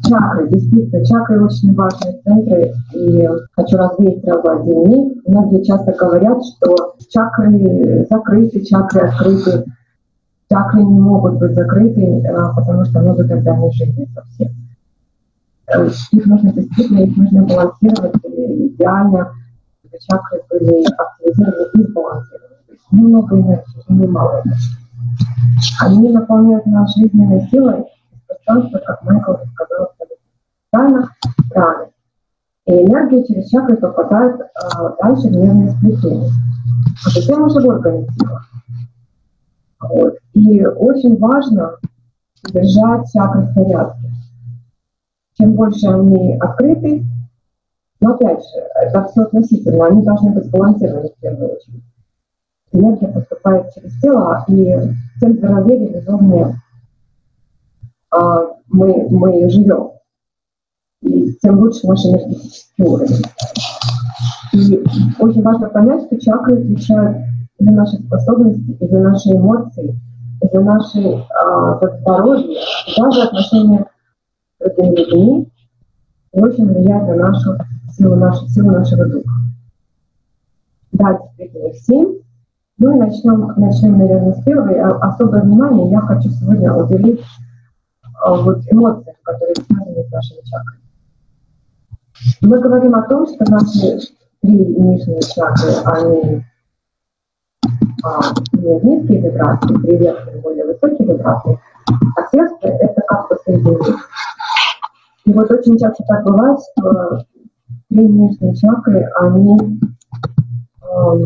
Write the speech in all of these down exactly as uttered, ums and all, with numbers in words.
Чакры, действительно, чакры очень важные центры, и хочу развеять сразу один миф. Многие часто говорят, что чакры закрыты, чакры открыты. Чакры не могут быть закрыты, потому что мы бы тогда не жили совсем. Их нужно действительно, их нужно балансировать идеально, чтобы чакры были активизированы и сбалансированы. То есть немного энергии, не мало энергии. Они наполняют нас жизненной силой из пространства, как Майкл рассказал, правильно, правильно. И энергия через чакры попадает а, дальше в нервное сплетение, а затем уже в органы тела. Вот. И очень важно держать чакры в порядке. Чем больше они открыты, но опять же, это все относительно, они должны быть сбалансированы в первую очередь. Энергия поступает через тело, и тем здоровее и разумнее а, мы, мы живем. И тем лучше наш энергетический уровень. И очень важно понять, что чакры отвечают за наши способности, и за наши эмоции, и за наше а, за здоровье, и даже отношения с другими людьми, и очень влияют на нашу силу, нашу силу нашего духа. Да, действительно, всем. Ну и начнем, начнем, наверное, с первой. Особое внимание я хочу сегодня уделить а, вот эмоциям, которые связаны с нашими чакрами. Мы говорим о том, что наши три нижние чакры, они а, низкие вибрации, три верхние более высокие вибрации, а сердце — это как посередине. И вот очень часто так бывает, что три нижние чакры, они э,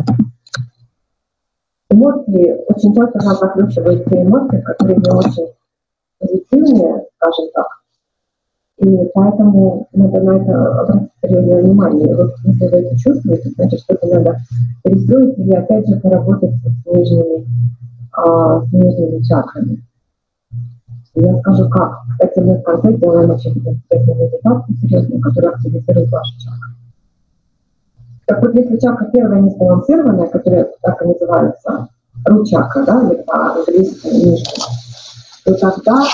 эмоции, очень часто нам заключивают те эмоции, которые не очень позитивные, скажем так. И поэтому надо на это обратить серьезное внимание. И вот если вы это чувствуете, значит, что-то надо перестроить или опять же поработать с нижними, а, с нижними чакрами. Я скажу как. Кстати, мы в конце делаем очень интересную медитацию серьезную, которая активизирует ваши чакры. Так вот, если чакра первая не сбалансированная, которая так и называется ру-чакра, да, или по-английски нижняя, то тогда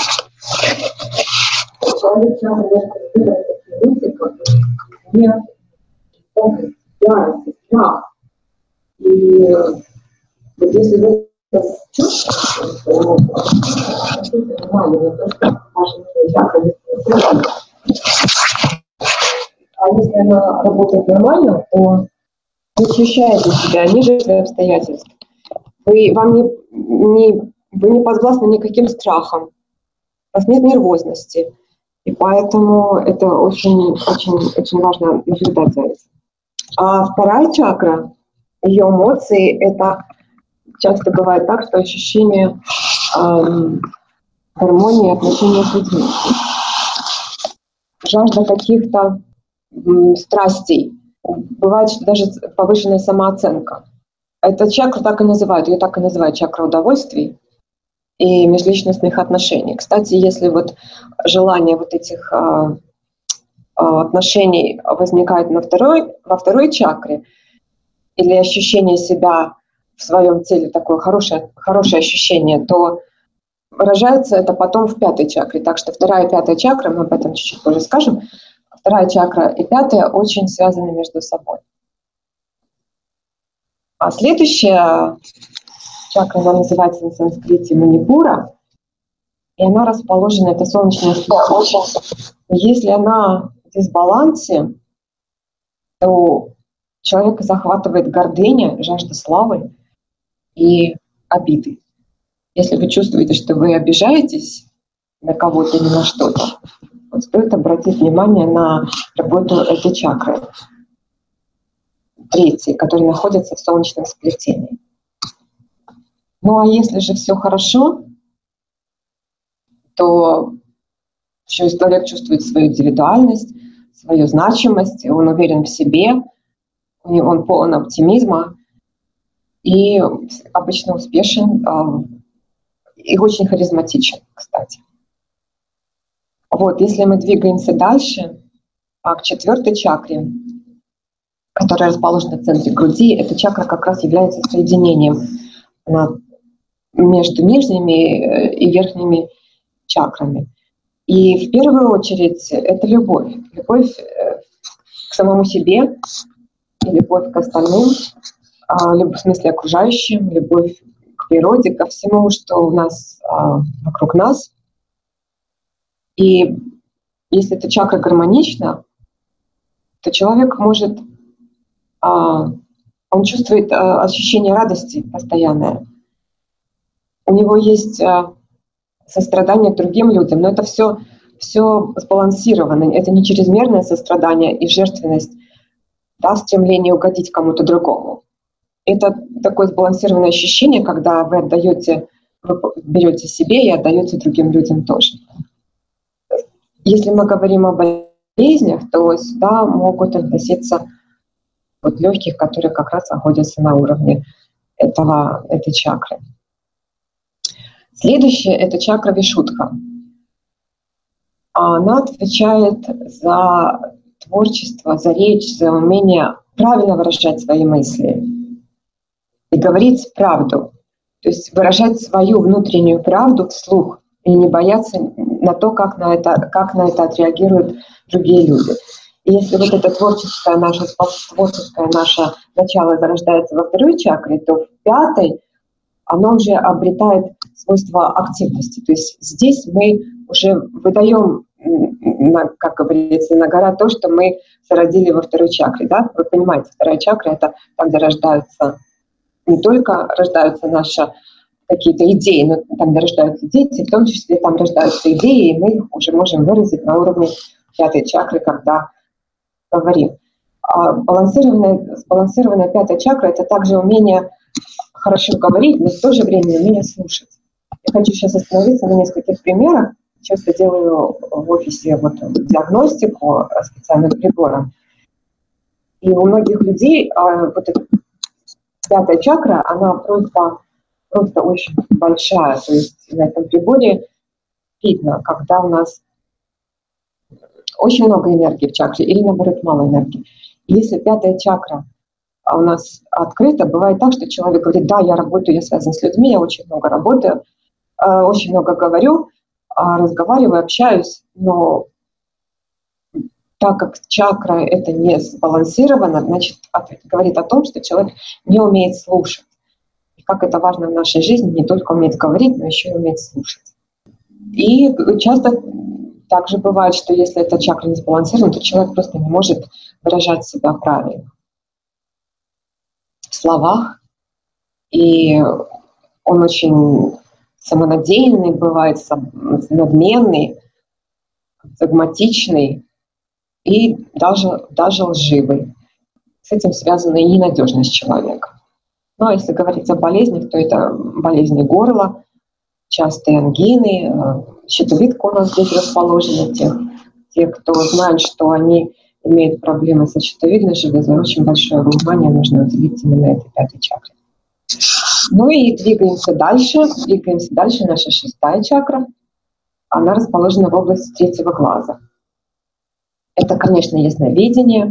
человек может выбрать такие мысли, как гнев, помощь, ярость, страх. И вот если вы это чувствуете, то обратите внимание на то, что ваша чакра не сбалансирована. А если она работает нормально, то вы ощущаете себя ниже своих обстоятельств. Вы, вам не, не, вы не подвластны никаким страхам. У вас нет нервозности. И поэтому это очень, очень, очень важно наблюдать за этим. А вторая чакра, ее эмоции, это часто бывает так, что ощущение эм, гармонии отношения с людьми. Жажда каких-то м, страстей. Бывает даже повышенная самооценка. Эта чакра так и называют, ее так и называют чакра удовольствий и межличностных отношений. Кстати, если вот желание вот этих а, а, отношений возникает на второй, во второй чакре, или ощущение себя в своем теле, такое хорошее, хорошее ощущение, то выражается это потом в пятой чакре. Так что вторая и пятая чакра, мы об этом чуть-чуть позже скажем, вторая чакра и пятая очень связаны между собой. А следующая чакра, она называется на санскрите Манипура, и она расположена, это солнечная сфера. Если она в дисбалансе, то человека захватывает гордыня, жажда славы и обиды. Если вы чувствуете, что вы обижаетесь на кого-то или на что-то, вот стоит обратить внимание на работу этой чакры, третьей, которая находится в солнечном сплетении. Ну а если же все хорошо, то человек чувствует свою индивидуальность, свою значимость, он уверен в себе, он полон оптимизма и обычно успешен и очень харизматичен, кстати. Вот, если мы двигаемся дальше, к четвертой чакре, которая расположена в центре груди, эта чакра как раз является соединением между нижними и верхними чакрами. И в первую очередь это любовь. Любовь к самому себе, любовь к остальным, в смысле окружающим, любовь к природе, ко всему, что у нас вокруг нас. И если эта чакра гармонична, то человек может, он чувствует ощущение радости постоянное. У него есть сострадание к другим людям, но это все, все сбалансировано. Это не чрезмерное сострадание и жертвенность, да, стремление угодить кому-то другому. Это такое сбалансированное ощущение, когда вы отдаете, вы берете себе и отдаете другим людям тоже. Если мы говорим о болезнях, то сюда могут относиться вот легких, которые как раз находятся на уровне этого, этой чакры. Следующее — это чакра Вишудха. Она отвечает за творчество, за речь, за умение правильно выражать свои мысли и говорить правду. То есть выражать свою внутреннюю правду вслух и не бояться на то, как на это, как на это отреагируют другие люди. И если вот это творческое наше, творческое наше начало зарождается во второй чакре, то в пятой оно уже обретает свойство активности. То есть здесь мы уже выдаем, как говорится, на гора то, что мы зародили во второй чакре. Да? Вы понимаете, вторая чакра — это там, где рождаются, не только рождаются наши какие-то идеи, но там, где рождаются дети, в том числе там рождаются идеи, и мы их уже можем выразить на уровне пятой чакры, когда говорим. А балансированная, сбалансированная пятая чакра — это также умение хорошо говорить, но в то же время умение слушать. Я хочу сейчас остановиться на нескольких примерах. Часто делаю в офисе вот диагностику специальным прибором. И у многих людей вот эта пятая чакра, она просто, просто очень большая. То есть на этом приборе видно, когда у нас очень много энергии в чакре или, наоборот, мало энергии. И если пятая чакра у нас открыто, бывает так, что человек говорит: да, я работаю, я связан с людьми, я очень много работаю, очень много говорю, разговариваю, общаюсь, но так как чакра это не сбалансировано, значит, говорит о том, что человек не умеет слушать. И как это важно в нашей жизни, не только уметь говорить, но еще и уметь слушать. И часто также бывает, что если эта чакра не сбалансирована, то человек просто не может выражать себя правильно в словах, и он очень самонадеянный бывает, надменный, догматичный и даже, даже лживый. С этим связана и ненадежность человека. Ну а если говорить о болезнях, то это болезни горла, частые ангины, щитовидка у нас здесь расположена. Те, те, кто знает, что они имеют проблемы со щитовидной железой, очень большое внимание нужно уделить именно этой пятой чакре. Ну и двигаемся дальше. Двигаемся дальше. Наша шестая чакра. Она расположена в области третьего глаза. Это, конечно, ясновидение,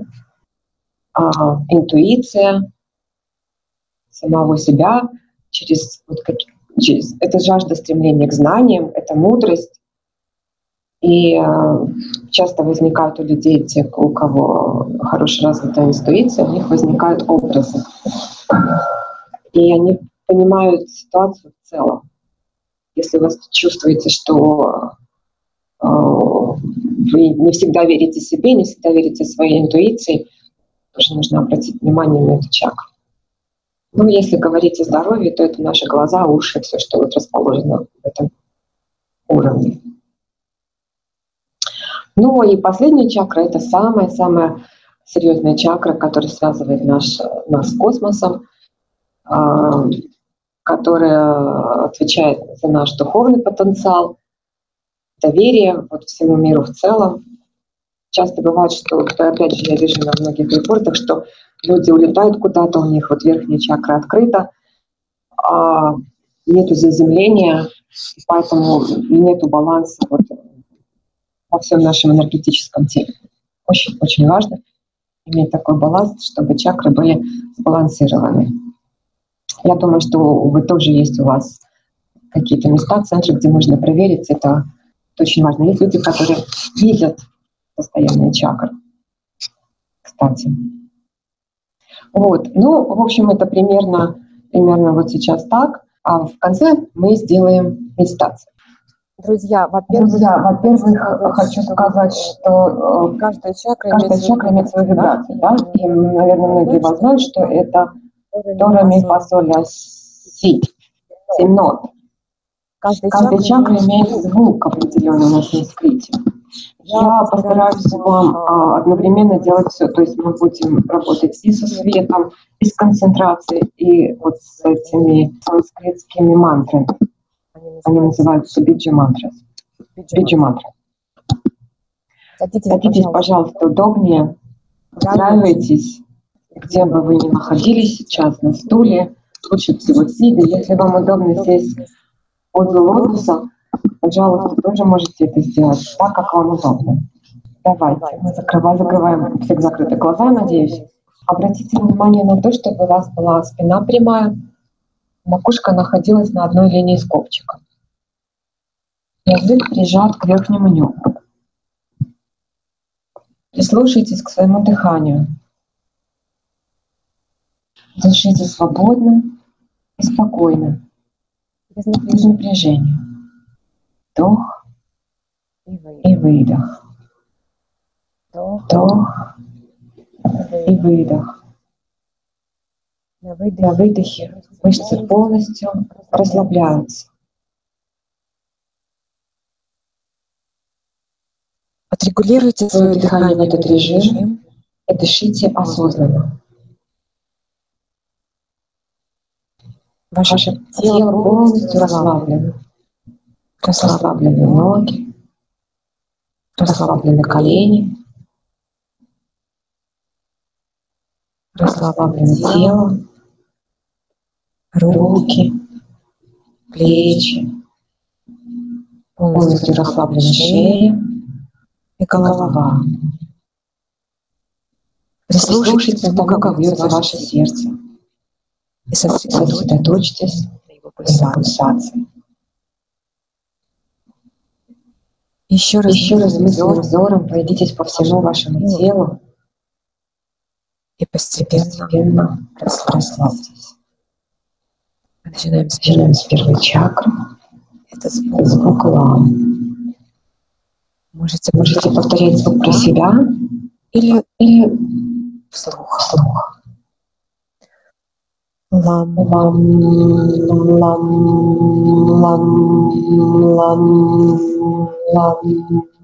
интуиция самого себя, через, вот как, через это жажда стремления к знаниям, это мудрость. И э, часто возникают у людей, те, у кого хорошо развита интуиция, у них возникают образы. И они понимают ситуацию в целом. Если вы чувствуете, что э, вы не всегда верите себе, не всегда верите своей интуиции, тоже нужно обратить внимание на эту чакру. Ну, если говорить о здоровье, то это наши глаза, уши, все, что вот расположено в этом уровне. Ну и последняя чакра — это самая-самая серьезная чакра, которая связывает наш, нас с космосом, которая отвечает за наш духовный потенциал, доверие вот всему миру в целом. Часто бывает, что, опять же, я вижу на многих репортах, что люди улетают куда-то, у них вот верхняя чакра открыта, а нету заземления, поэтому нету баланса вот во всем нашем энергетическом теле. Очень-очень важно иметь такой баланс, чтобы чакры были сбалансированы. Я думаю, что вы тоже есть у вас какие-то места, центры, где можно проверить это Это очень важно. Есть люди, которые видят состояние чакр, кстати. Вот, ну, в общем, это примерно, примерно вот сейчас так. А в конце мы сделаем медитацию. Друзья, во-первых, Друзья, во-первых, хочу сказать, что э, каждая чакра, каждая чакра имеет свою вибрацию, да? И, наверное, многие вас знают, что это до, ре, ми, фа, соль, ля, си, семь нот. Каждая, Каждая чакра имеет звук определенный на санскрите. Я постараюсь вам а, одновременно делать все. То есть мы будем работать и со светом, и с концентрацией, и вот с этими санскритскими мантрами. Они называются биджи-мантры. Биджи-мантры. Садитесь, Садитесь, пожалуйста, удобнее. Устраивайтесь, где бы вы ни находились сейчас, на стуле. Лучше всего сидя. Если вам удобно сесть в позу лотоса, пожалуйста, тоже можете это сделать так, как вам удобно. Давайте. Мы закрываем, закрываем всех закрыты глаза, надеюсь. Обратите внимание на то, чтобы у вас была спина прямая, макушка находилась на одной линии с копчиком. Язык прижат к верхнему небу. Прислушайтесь к своему дыханию. Дышите свободно и спокойно, без напряжения. Вдох и выдох. Вдох и выдох. На выдохе мышцы полностью расслабляются. Отрегулируйте свое дыхание в этот режим и дышите осознанно. Ваше тело полностью расслаблено. Расслаблены ноги, расслаблены колени, расслаблено тело, руки, плечи, полностью расслаблена шея и голова. Прислушайтесь к тому, как бьется ваше сердце, и сосредоточьтесь на его пульсации. Еще раз, Еще раз мысленным взором пройдитесь по всему вашему телу и постепенно, постепенно расслабьтесь. Мы начинаем с Начинаем с первой чакры. Это звук, звук лам. Можете, Можете повторять звук про себя или, или вслух. вслух. Лам, лам, лам, лам, лам, лам.